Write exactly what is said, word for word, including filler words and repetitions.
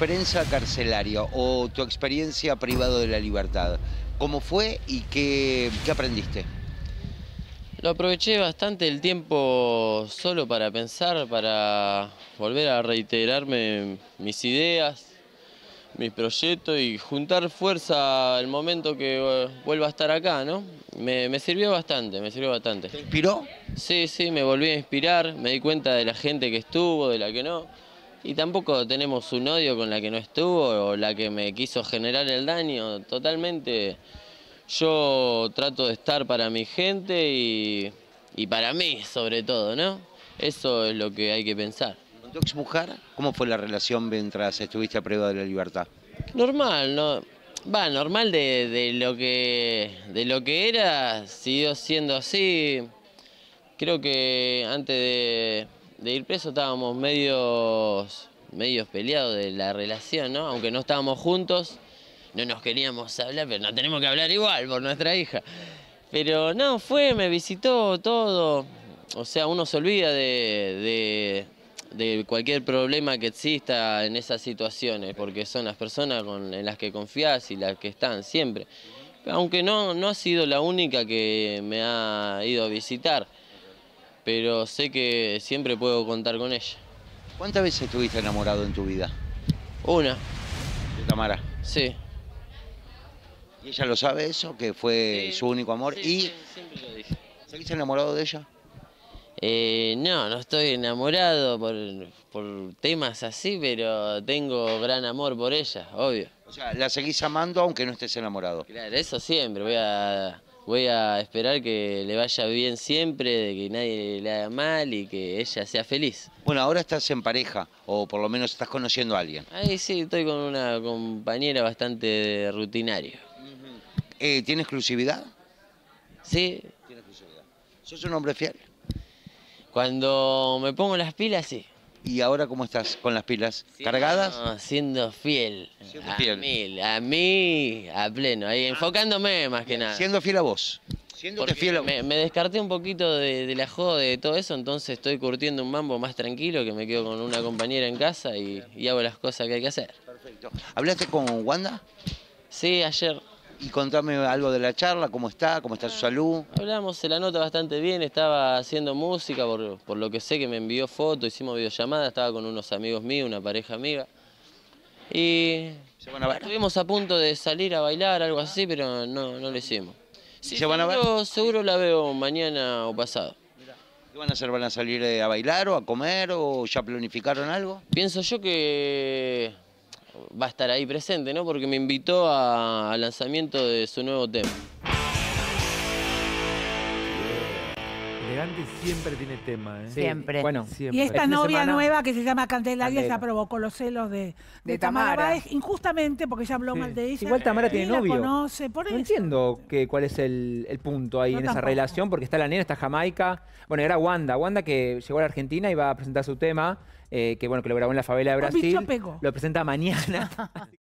experiencia carcelaria o tu experiencia privado de la libertad, ¿cómo fue y qué, qué aprendiste? Lo aproveché bastante el tiempo solo para pensar, para volver a reiterarme mis ideas, mis proyectos y juntar fuerza al momento que eh, vuelva a estar acá, ¿no? Me, me sirvió bastante, me sirvió bastante. ¿Te inspiró? Sí, sí, me volví a inspirar, me di cuenta de la gente que estuvo, de la que no. Y tampoco tenemos un odio con la que no estuvo o la que me quiso generar el daño. Totalmente, yo trato de estar para mi gente y, y para mí sobre todo, ¿no? Eso es lo que hay que pensar. ¿Con tu exmujer? ¿Cómo fue la relación mientras estuviste privado de la libertad? Normal, ¿no? Va, normal de, de, lo que, de lo que era, siguió siendo así. Creo que antes de, de ir preso estábamos medios, medios peleados de la relación, ¿no? Aunque no estábamos juntos, no nos queríamos hablar, pero nos tenemos que hablar igual por nuestra hija. Pero no, fue, me visitó todo. O sea, uno se olvida de, de, de cualquier problema que exista en esas situaciones, porque son las personas con, en las que confías y las que están siempre. Aunque no, no ha sido la única que me ha ido a visitar, pero sé que siempre puedo contar con ella. ¿Cuántas veces estuviste enamorado en tu vida? Una. ¿De Tamara? Sí. ¿Y ella lo sabe eso? ¿Que fue Sí, su único amor? sí, ¿Y sí, siempre lo dije. seguís enamorado de ella? Eh, no, no estoy enamorado por, por temas así, pero tengo gran amor por ella, obvio. O sea, la seguís amando aunque no estés enamorado. Claro, eso siempre, voy a, voy a esperar que le vaya bien siempre, de que nadie le haga mal y que ella sea feliz. Bueno, ahora estás en pareja, o por lo menos estás conociendo a alguien. Ahí sí, estoy con una compañera bastante rutinaria. Eh, ¿Tiene exclusividad? Sí, Tiene exclusividad. ¿Sos un hombre fiel? cuando me pongo las pilas, sí. ¿Y ahora cómo estás con las pilas? ¿Cargadas? No, siendo fiel. Siendo a fiel. mil, a mí, a pleno, ahí enfocándome más que nada. Siendo fiel a vos. Siéndote Porque fiel a vos. me, me descarté un poquito de, de la joda de todo eso, entonces estoy curtiendo un mambo más tranquilo, que me quedo con una compañera en casa y, y hago las cosas que hay que hacer. Perfecto. ¿Hablaste con Wanda? Sí, ayer Y contame algo de la charla, cómo está, cómo está su salud. hablamos, se la nota bastante bien, estaba haciendo música, por, por lo que sé que me envió fotos, hicimos videollamada, estaba con unos amigos míos, una pareja amiga. Y ¿Se van a ver? estuvimos a punto de salir a bailar, algo así, pero no, no lo hicimos. Sí, ¿Se van a ver? seguro, seguro la veo mañana o pasado. ¿Qué van a hacer? ¿Van a salir eh, a bailar o a comer o ya planificaron algo? Pienso yo que va a estar ahí presente, ¿no? Porque me invitó a- al lanzamiento de su nuevo tema. Elegante siempre tiene tema, ¿eh? Sí. Siempre. Bueno, Y siempre. esta Este novia semana- nueva que se llama Candelaria Candela. ya provocó los celos de, de, De Tamara Tamara. Báez, injustamente porque ella habló Sí. mal de ella. Igual Tamara Ni tiene la novio. conoce, por No eso. entiendo que, cuál es el, el punto ahí Yo en esa tampoco. relación, porque está la nena, está Jamaica. Bueno, y era Wanda. Wanda que llegó a la Argentina y va a presentar su tema, eh, que bueno, que lo grabó en la favela de Por Brasil. bicho pegó. Lo presenta mañana.